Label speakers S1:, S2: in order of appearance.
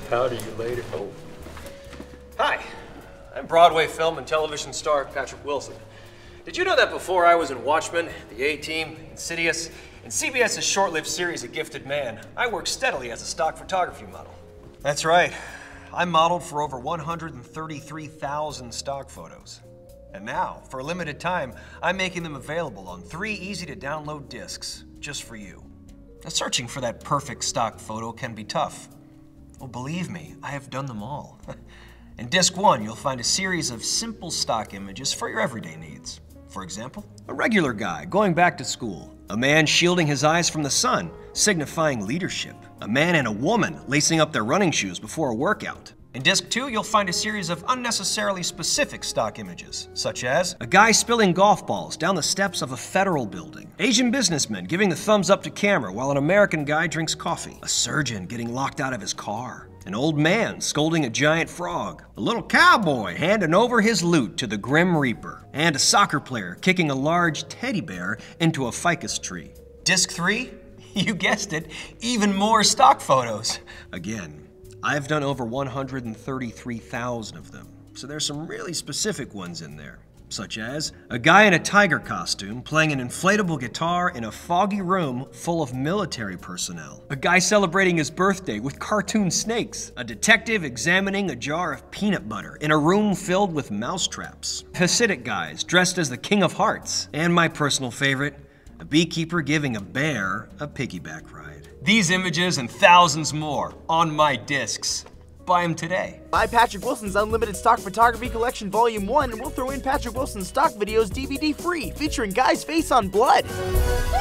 S1: powder you later. Oh.
S2: Hi, I'm Broadway film and television star Patrick Wilson. Did you know that before I was in Watchmen, The A-Team, Insidious, and CBS's short-lived series A Gifted Man, I worked steadily as a stock photography model? That's right. I modeled for over 133,000 stock photos. And now, for a limited time, I'm making them available on 3 easy-to-download discs, just for you. Now, searching for that perfect stock photo can be tough. Well, believe me, I have done them all. In Disc 1, you'll find a series of simple stock images for your everyday needs. For example, a regular guy going back to school, a man shielding his eyes from the sun, signifying leadership, a man and a woman lacing up their running shoes before a workout. In Disc 2, you'll find a series of unnecessarily specific stock images, such as a guy spilling golf balls down the steps of a federal building, Asian businessmen giving the thumbs up to camera while an American guy drinks coffee, a surgeon getting locked out of his car, an old man scolding a giant frog, a little cowboy handing over his loot to the Grim Reaper, and a soccer player kicking a large teddy bear into a ficus tree. Disc 3? You guessed it, even more stock photos. Again, I've done over 133,000 of them, so there's some really specific ones in there, such as a guy in a tiger costume playing an inflatable guitar in a foggy room full of military personnel, a guy celebrating his birthday with cartoon snakes, a detective examining a jar of peanut butter in a room filled with mousetraps, Hasidic guys dressed as the King of Hearts, and my personal favorite, a beekeeper giving a bear a piggyback ride. These images and thousands more on my discs. Buy them today.
S3: Buy Patrick Wilson's Unlimited Stock Photography Collection Volume 1 and we'll throw in Patrick Wilson's stock videos DVD free, featuring Guy's face on blood.